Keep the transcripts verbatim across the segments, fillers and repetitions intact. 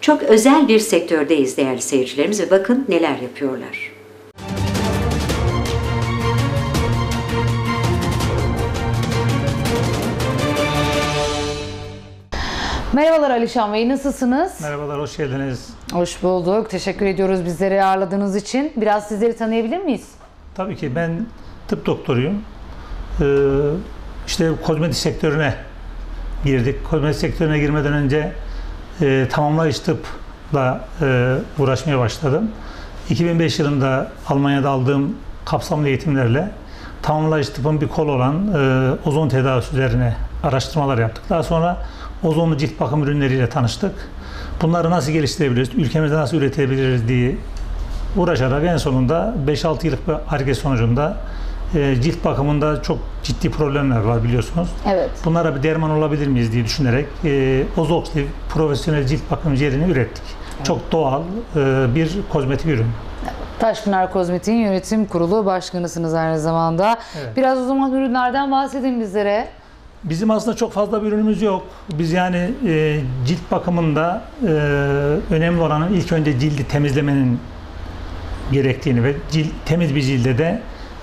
Çok özel bir sektördeyiz değerli seyircilerimiz ve bakın neler yapıyorlar. Merhabalar Alişan Bey, nasılsınız? Merhabalar, hoş geldiniz. Hoş bulduk. Teşekkür ediyoruz bizleri ağırladığınız için. Biraz sizleri tanıyabilir miyiz? Tabii ki ben tıp doktoruyum. Ee, işte kozmetik sektörüne girdik. Kozmetik sektörüne girmeden önce e, tamamlayıcı tıpla e, uğraşmaya başladım. iki bin beş yılında Almanya'da aldığım kapsamlı eğitimlerle tamamlayıcı tıpın bir kolu olan e, ozon tedavisi üzerine araştırmalar yaptık. Daha sonra ozonlu cilt bakım ürünleriyle tanıştık. Bunları nasıl geliştirebiliriz, ülkemizde nasıl üretebiliriz diye uğraşarak en sonunda beş altı yıllık bir Ar-Ge sonucunda e, cilt bakımında çok ciddi problemler var biliyorsunuz. Evet. Bunlara bir derman olabilir miyiz diye düşünerek e, Ozoxliv profesyonel cilt bakım jelini ürettik. Evet. Çok doğal e, bir kozmetik ürün. Taşpınar Kozmetik'in yönetim kurulu başkanısınız aynı zamanda. Evet. Biraz o zaman ürünlerden bahsedin bizlere. Bizim aslında çok fazla bir ürünümüz yok. Biz yani e, cilt bakımında e, önemli olanın ilk önce cildi temizlemenin gerektiğini ve cilt, temiz bir cilde de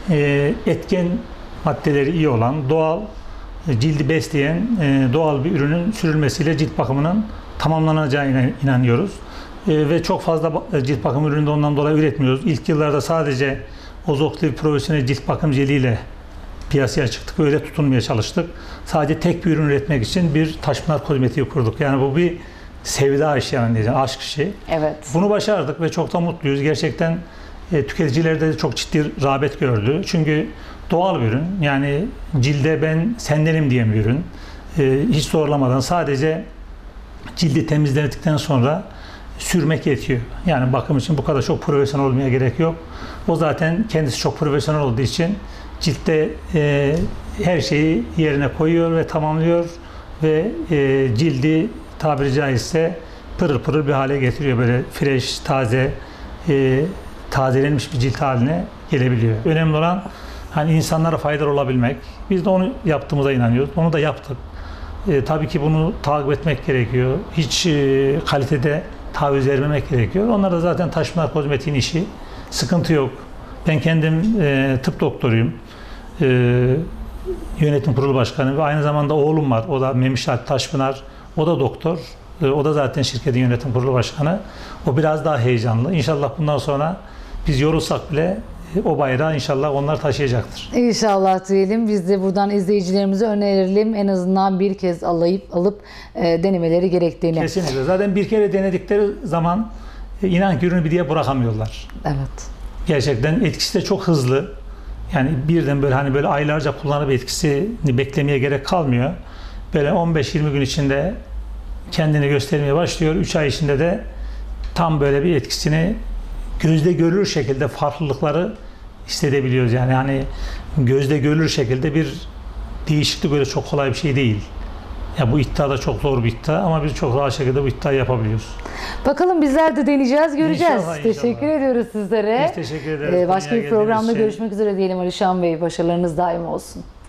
e, etken maddeleri iyi olan, doğal, e, cildi besleyen e, doğal bir ürünün sürülmesiyle cilt bakımının tamamlanacağına inanıyoruz. E, ve çok fazla cilt bakım ürünü de ondan dolayı üretmiyoruz. İlk yıllarda sadece Ozoxliv profesyonel cilt bakım jeliyle piyasaya çıktık. Öyle tutunmaya çalıştık. Sadece tek bir ürün üretmek için bir Taşpınar Kozmetik'i kurduk. Yani bu bir sevda işi, yani diyeceğim, aşk işi. Evet. Bunu başardık ve çok da mutluyuz. Gerçekten e, tüketicilerde de çok ciddi rağbet gördü. Çünkü doğal bir ürün. Yani cilde ben sendenim diyen bir ürün. E, hiç zorlamadan sadece cildi temizledikten sonra sürmek yetiyor. Yani bakım için bu kadar çok profesyonel olmaya gerek yok. O zaten kendisi çok profesyonel olduğu için ciltte e, her şeyi yerine koyuyor ve tamamlıyor ve e, cildi tabiri caizse pırıl pırıl bir hale getiriyor. Böyle fresh, taze, e, tazelenmiş bir cilt haline gelebiliyor. Önemli olan hani insanlara faydalı olabilmek. Biz de onu yaptığımıza inanıyoruz. Onu da yaptık. E, tabii ki bunu takip etmek gerekiyor. Hiç e, kalitede taviz vermemek gerekiyor. Onlar da zaten Taşpınar Kozmetik'in işi. Sıkıntı yok. Ben kendim e, tıp doktoruyum. E, yönetim kurulu başkanı ve aynı zamanda oğlum var. O da Memişat Taşpınar. O da doktor. E, o da zaten şirketin yönetim kurulu başkanı. O biraz daha heyecanlı. İnşallah bundan sonra biz yorulsak bile e, o bayrağı inşallah onlar taşıyacaktır. İnşallah diyelim. Biz de buradan izleyicilerimize önerelim. En azından bir kez alayıp alıp e, denemeleri gerektiğini. Kesinlikle. Zaten bir kere denedikleri zaman e, inan ki ürünü bir diye bırakamıyorlar. Evet. Gerçekten etkisi de çok hızlı. Yani birden böyle hani böyle aylarca kullanıp etkisini beklemeye gerek kalmıyor. Böyle on beş yirmi gün içinde kendini göstermeye başlıyor. üç ay içinde de tam böyle bir etkisini gözde görülür şekilde farklılıkları hissedebiliyoruz. Yani hani gözde görülür şekilde bir değişiklik böyle çok kolay bir şey değil. Ya bu iddia da çok zor bir iddia ama biz çok rahat şekilde bu iddiayı yapabiliyoruz. Bakalım bizler de deneyeceğiz, göreceğiz. İnşallah, inşallah. Teşekkür ediyoruz sizlere. Biz teşekkür ederiz. Ee, başka bir programda için. görüşmek üzere diyelim Alişan Bey. Başarılarınız daim olsun.